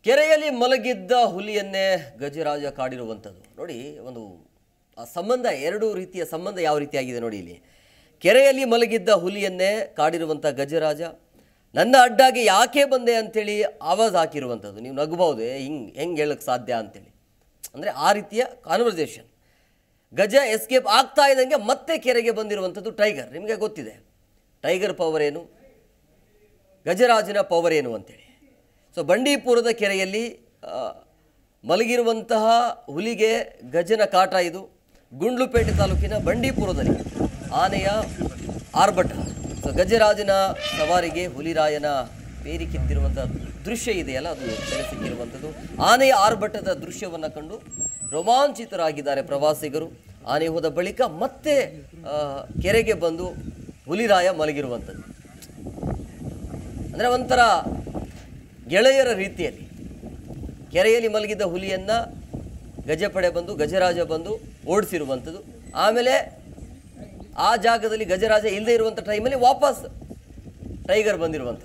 ಕೆರೆಯಲ್ಲಿ ಮಲಗಿದ್ದ ಹುಲಿಯನ್ನೇ ಗಜರಾಜ ಕಾಡಿರುವಂಥದ್ದು ನೋಡಿ. ಒಂದು ಆ ಸಂಬಂಧ, ಎರಡು ರೀತಿಯ ಸಂಬಂಧ ಯಾವ ರೀತಿಯಾಗಿದೆ ನೋಡಿ. ಇಲ್ಲಿ ಕೆರೆಯಲ್ಲಿ ಮಲಗಿದ್ದ ಹುಲಿಯನ್ನೇ ಕಾಡಿರುವಂಥ ಗಜರಾಜ ನನ್ನ ಅಡ್ಡಾಗಿ ಯಾಕೆ ಬಂದೆ ಅಂಥೇಳಿ ಆವಾಜ್ ಹಾಕಿರುವಂಥದ್ದು. ನೀವು ನಗಬಹುದು, ಹೆಂಗೆ ಹೇಳಕ್ಕೆ ಸಾಧ್ಯ ಅಂಥೇಳಿ. ಅಂದರೆ ಆ ರೀತಿಯ ಕಾನ್ವರ್ಸೇಷನ್. ಗಜ ಎಸ್ಕೇಪ್ ಆಗ್ತಾ ಇದ್ದಂಗೆ ಮತ್ತೆ ಕೆರೆಗೆ ಬಂದಿರುವಂಥದ್ದು ಟೈಗರ್. ನಿಮಗೆ ಗೊತ್ತಿದೆ ಟೈಗರ್ ಪವರ್ ಏನು, ಗಜರಾಜನ ಪವರ್ ಏನು ಅಂತೇಳಿ. ಸೊ ಬಂಡೀಪುರದ ಕೆರೆಯಲ್ಲಿ ಮಲಗಿರುವಂತಹ ಹುಲಿಗೆ ಗಜನ ಕಾಟ ಇದು. ಗುಂಡ್ಲುಪೇಟೆ ತಾಲೂಕಿನ ಬಂಡೀಪುರದಲ್ಲಿ ಆನೆಯ ಆರ್ಭಟ. ಸೊ ಗಜರಾಜನ ಸವಾರಿಗೆ ಹುಲಿರಾಯನ ಬೇರಿ ಕಿತ್ತಿರುವಂಥ ದೃಶ್ಯ ಇದೆಯಲ್ಲ, ಅದು ಸೆರೆ ಸಿಕ್ಕಿರುವಂಥದ್ದು. ಆನೆಯ ಆರ್ಭಟದ ದೃಶ್ಯವನ್ನು ಕಂಡು ರೋಮಾಂಚಿತರಾಗಿದ್ದಾರೆ ಪ್ರವಾಸಿಗರು. ಆನೆ ಹೋದ ಬಳಿಕ ಮತ್ತೆ ಕೆರೆಗೆ ಬಂದು ಹುಲಿರಾಯ ಮಲಗಿರುವಂಥದ್ದು. ಅಂದರೆ ಒಂಥರ ಗೆಳೆಯರ ರೀತಿಯಲ್ಲಿ ಕೆರೆಯಲ್ಲಿ ಮಲಗಿದ್ದ ಹುಲಿಯನ್ನು ಗಜಪಡೆ ಬಂದು, ಗಜರಾಜ ಬಂದು ಓಡಿಸಿರುವಂಥದ್ದು. ಆಮೇಲೆ ಆ ಜಾಗದಲ್ಲಿ ಗಜರಾಜ ಇಲ್ಲದೆ ಇರುವಂಥ ಟೈಮಲ್ಲಿ ವಾಪಸ್ ಟೈಗರ್ ಬಂದಿರುವಂಥದ್ದು.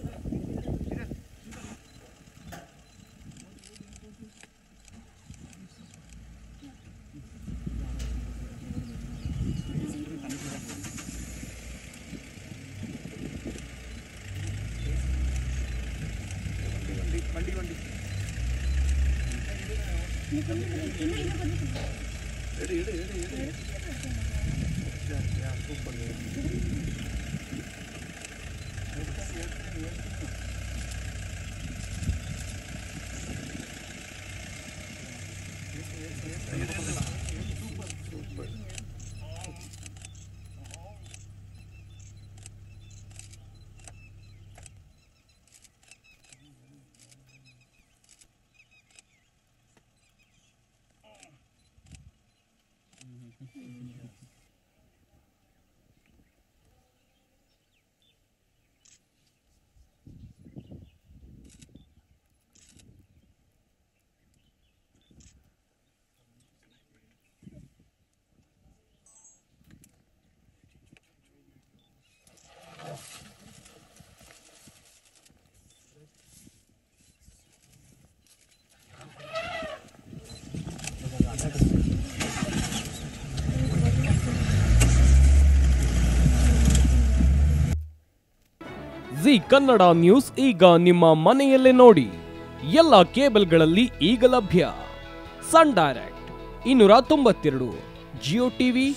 ಜಿ ಕನ್ನಡ ನ್ಯೂಸ್ ಈಗ ನಿಮ್ಮ ಮನೆಯಲ್ಲೇ ನೋಡಿ. ಎಲ್ಲ ಕೇಬಲ್ಗಳಲ್ಲಿ ಈಗ ಲಭ್ಯ. Sun Direct 292, Jio TV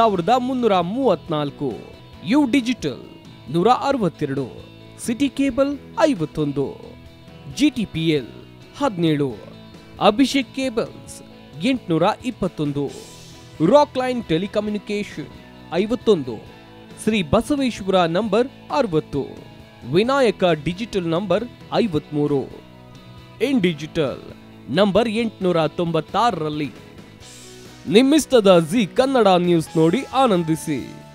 1334, U digital 162, city cable 51, GTPL 17, Abhishek cables 821, rock line telecommunication 51, Shri Basaveshwara number 60, Vinayaka digital number 53, in digital number 896ರಲ್ಲಿ. ನಿಮ್ಮಿಸ್ತದ ಜಿ ಕನ್ನಡ ನ್ಯೂಸ್ ನೋಡಿ ಆನಂದಿಸಿ.